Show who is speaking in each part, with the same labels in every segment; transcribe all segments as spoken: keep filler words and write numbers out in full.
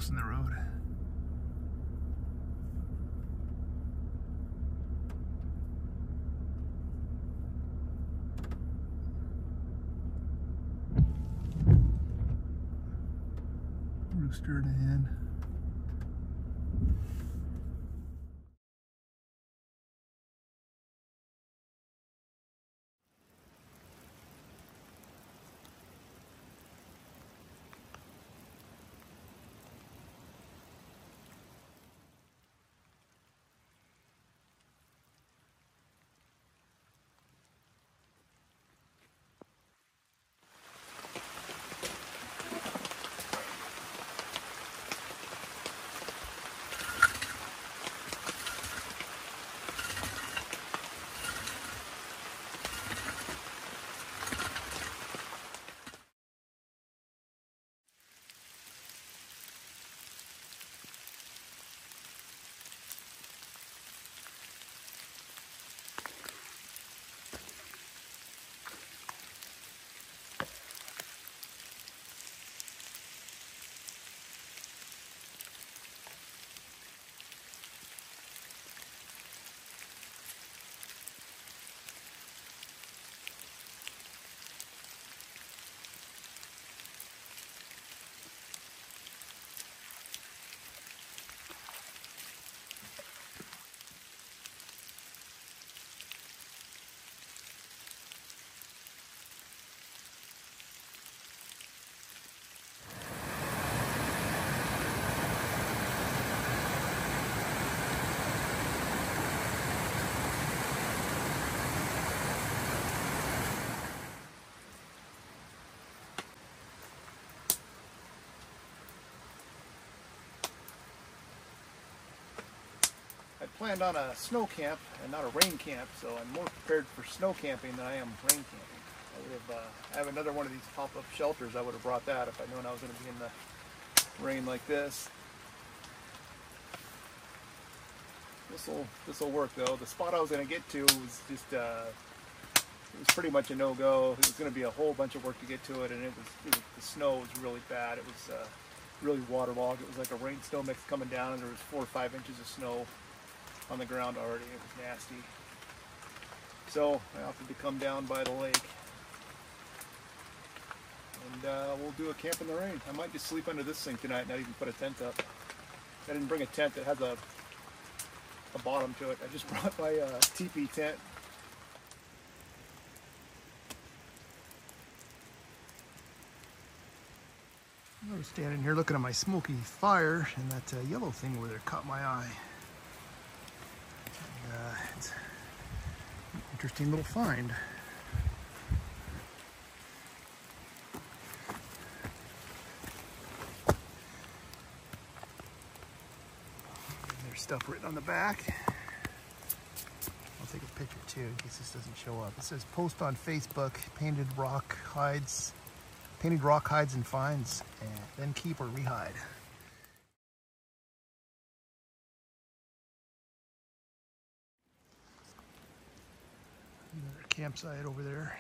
Speaker 1: crossing the road. Rooster and a hen. I planned on a snow camp and not a rain camp, so I'm more prepared for snow camping than I am rain camping. I would have, uh, I have another one of these pop-up shelters. I would have brought that if I'd known I was going to be in the rain like this. This'll this'll work though. The spot I was going to get to was just uh, it was pretty much a no-go. It was going to be a whole bunch of work to get to it, and it was, it was the snow was really bad. It was uh, really waterlogged. It was like a rain-snow mix coming down, and there was four or five inches of snow on the ground already. It was nasty. So I opted to come down by the lake, and uh, we'll do a camp in the rain. I might just sleep under this thing tonight, not even put a tent up. I didn't bring a tent that has a, a bottom to it. I just brought my uh, teepee tent. I was standing here looking at my smoky fire, and that uh, yellow thing over there caught my eye. Uh, it's an interesting little find. There's stuff written on the back. I'll take a picture too in case this doesn't show up. It says post on Facebook, painted rock hides, painted rock hides and finds, and then keep or rehide. Another campsite over there.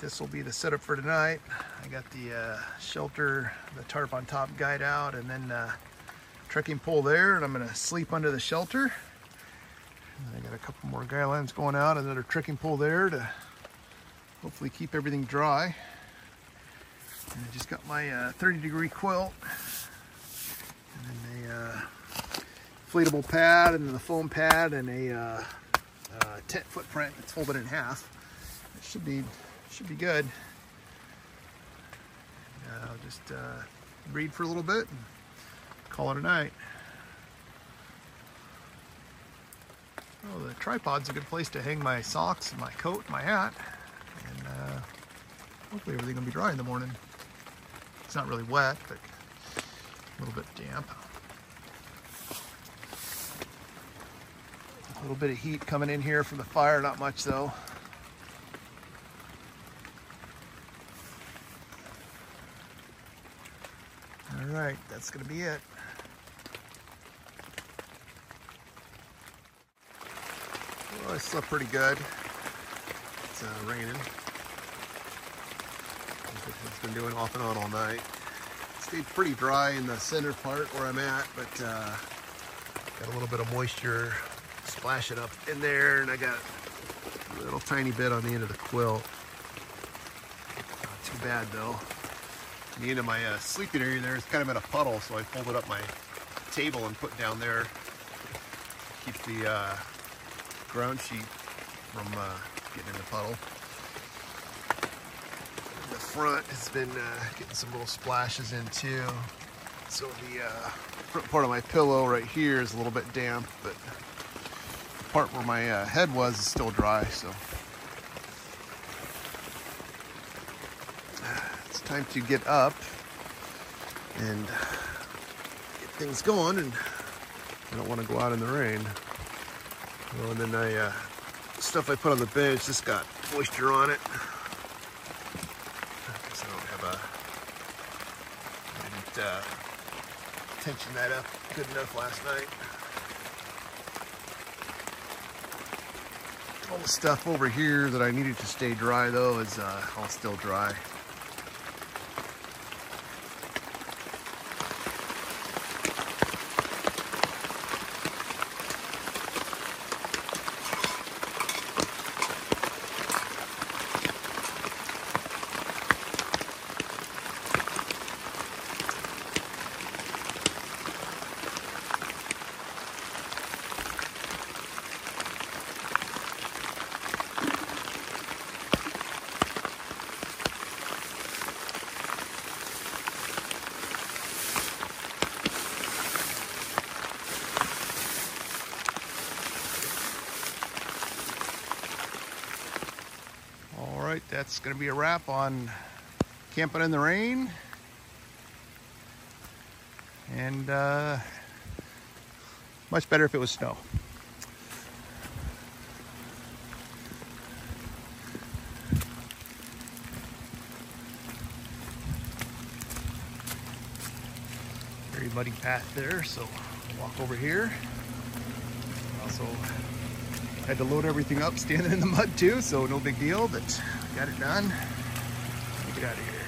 Speaker 1: this will be the setup for tonight. I got the uh, shelter, the tarp on top guide out, and then uh, trekking pole there, and I'm going to sleep under the shelter. And I got a couple more guy lines going out, another trekking pole there to hopefully keep everything dry. And I just got my uh, thirty degree quilt, and then a uh, inflatable pad, and then the foam pad, and a uh, uh, tent footprint that's folded in half. It should be should be good. Uh, I'll just uh, read for a little bit and call it a night. Oh, the tripod's a good place to hang my socks and my coat and my hat, and uh, hopefully everything will be dry in the morning. It's not really wet, but a little bit damp. A little bit of heat coming in here from the fire, not much though. All right, that's gonna be it. Well, I slept pretty good. It's uh, raining. It's been doing off and on all night. It stayed pretty dry in the center part where I'm at, but uh, got a little bit of moisture splashing up in there, and I got a little tiny bit on the end of the quilt. Not too bad though. The end of my uh, sleeping area there is kind of in a puddle, so I folded up my table and put down there. Keep the uh, ground sheet from uh, getting in the puddle. The front has been uh, getting some little splashes in too. So the uh, front part of my pillow right here is a little bit damp, but the part where my uh, head was is still dry. So it's time to get up and get things going, and I don't want to go out in the rain. Well, and then I uh, stuff I put on the bench just got moisture on it. I guess I don't have a, I didn't uh, tension that up good enough last night. All the stuff over here that I needed to stay dry though is uh, all still dry. That's going to be a wrap on camping in the rain, and uh, much better if it was snow. Very muddy path there, so I'll walk over here. Also had to load everything up standing in the mud too, so no big deal, but got it done. Get out of here.